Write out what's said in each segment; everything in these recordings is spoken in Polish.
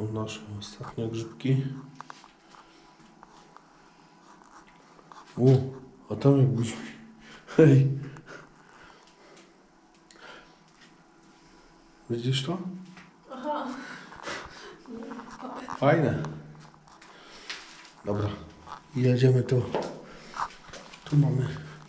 są nasze ostatnie grzybki. A tam jakbyś... Hej! Widzisz to? Aha. Fajne. Dobra. Jedziemy tu. Tu mamy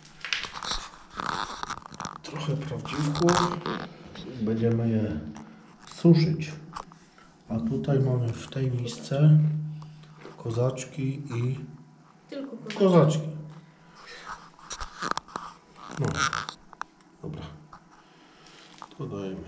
trochę prawdziwków. Będziemy je suszyć. A tutaj mamy w tej misce kozaczki i Tylko kozaczki. No. Dobra. To dajemy.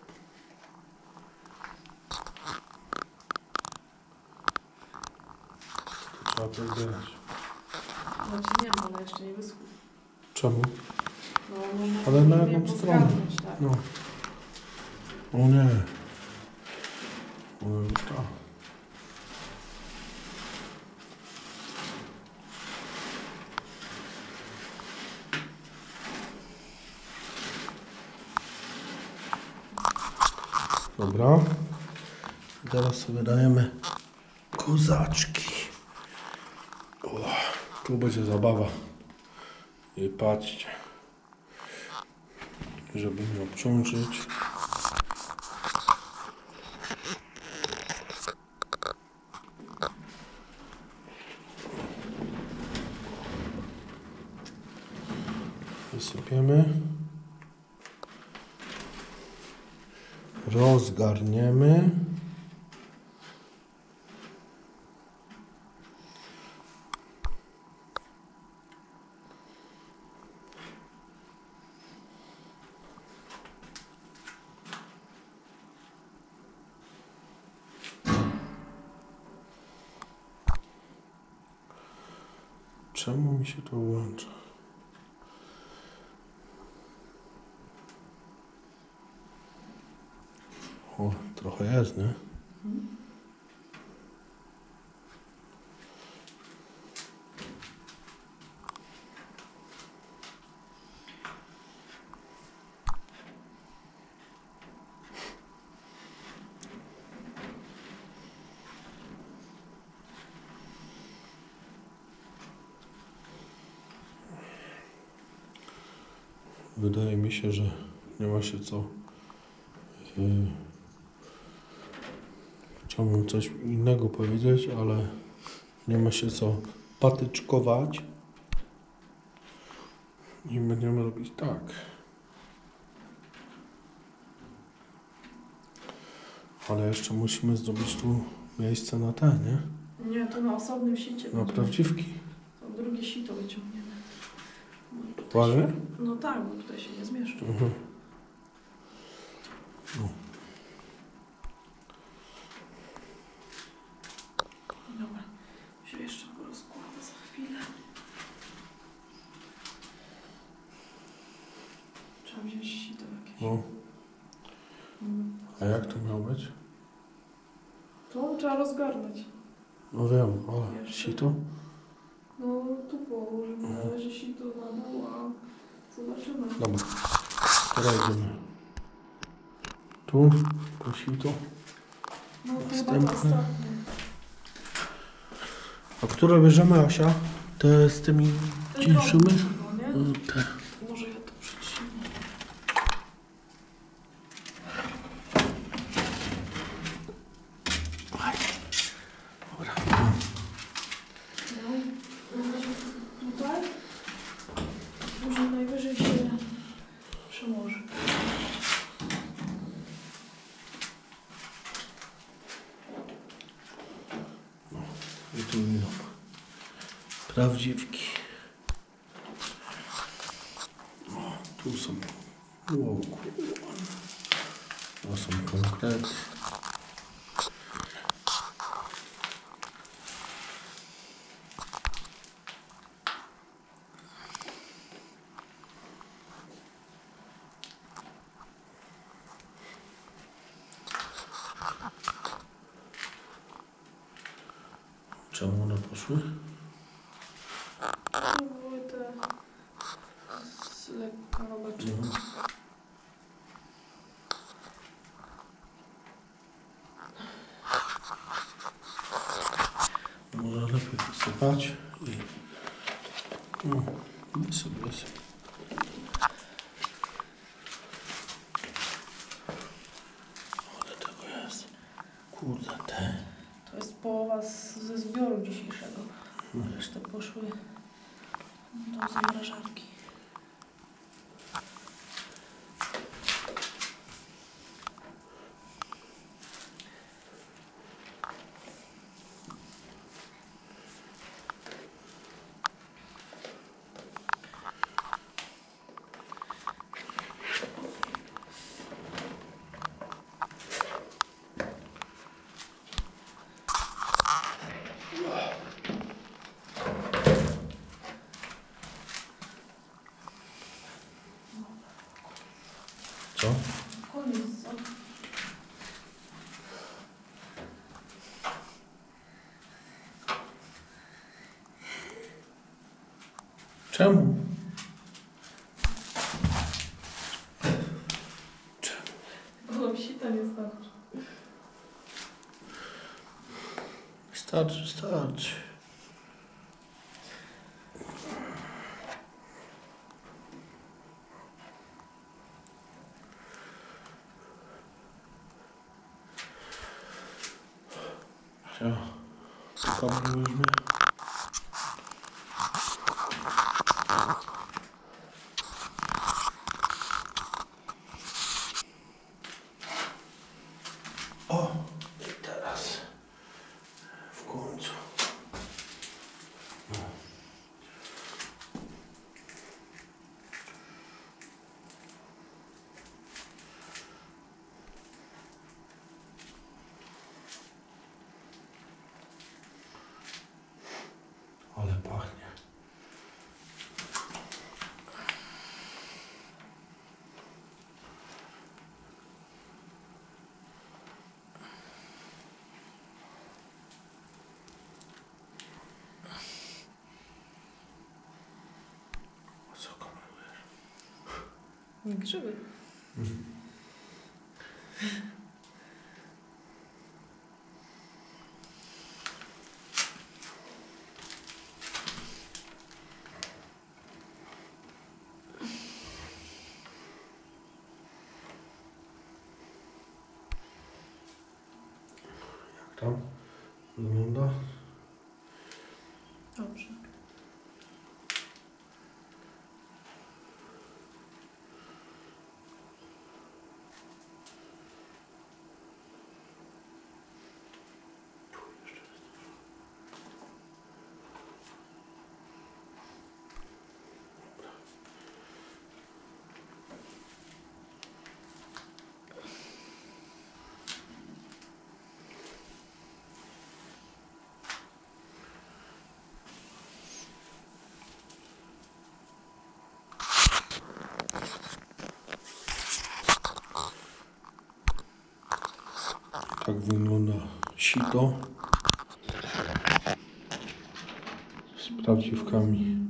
To trzeba pozbierać. Znaczy nie, bo ona jeszcze nie wyschła. Czemu? No, Ale na jedną stronę. Tak. No. O nie. O, już to. Dobra. Teraz sobie dajemy kozaczki. O, tu będzie zabawa. I patrzcie. Żeby nie obciążyć. Wysypiemy. Rozgarniemy. Czemu mi się to włącza? O, trochę jest, nie? Wydaje mi się, że nie ma się co. Chciałbym coś innego powiedzieć, ale nie ma się co patyczkować. I będziemy robić tak. Ale jeszcze musimy zrobić tu miejsce na te, nie? Nie, to na osobnym sicie. Na prawdziwki. To drugie sito wyciągniemy. Ładnie? No tak, bo tutaj się nie zmieszczą. Mhm. No. Dobra, się jeszcze porozkłada za chwilę. Trzeba wziąć sito jakieś. No. A jak to miało być? To trzeba rozgarnąć. No wiem, ale Jeszcze. sito? No tu położymy, należy sito na dół, a zobaczymy. Dobra. Teraz idziemy. Tu, to sito. No to chyba to Następne. ostatnie. A które bierzemy, Asia? Te z tymi Te cieńszymi? drobne, no nie? Te. Może ja to przytrzymam. Dobra. No, tutaj może najwyżej się przełoży. I tu idą prawdziwki. O, tu są. O, to są konkrety. Czemu one poszły? To były te z lekko robaczyny. pchać i no, sobie. Ale tego jest. Kurde, te. To jest połowa ze zbioru dzisiejszego. Resztę poszły do zamrażarki. Co? Koniec, co? Czemu? Bo nam sita nie starczy. Starczy, starczy. Co? Kamerujesz mnie? O! I teraz w końcu. No. Ale pachnie. Co kamerujesz? Grzyby. Jak tam wygląda? Dobrze. Tak wygląda sito z prawdziwkami.